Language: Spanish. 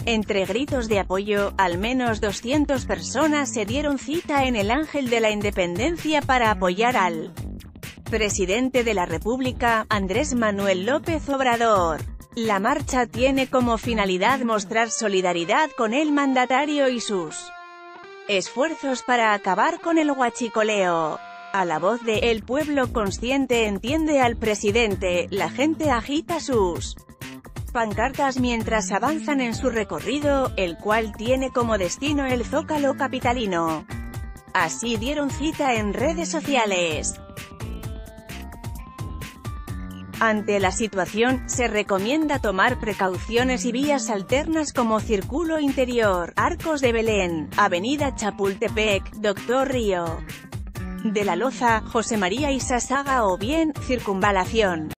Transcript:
Entre gritos de apoyo, al menos 200 personas se dieron cita en el Ángel de la Independencia para apoyar al presidente de la República, Andrés Manuel López Obrador. La marcha tiene como finalidad mostrar solidaridad con el mandatario y sus esfuerzos para acabar con el huachicoleo. A la voz de "El pueblo consciente entiende al presidente", la gente agita sus pancartas mientras avanzan en su recorrido, el cual tiene como destino el Zócalo capitalino. Así dieron cita en redes sociales. Ante la situación, se recomienda tomar precauciones y vías alternas como Círculo Interior, Arcos de Belén, Avenida Chapultepec, Doctor Río de la Loza, José María Izazaga o bien, Circunvalación.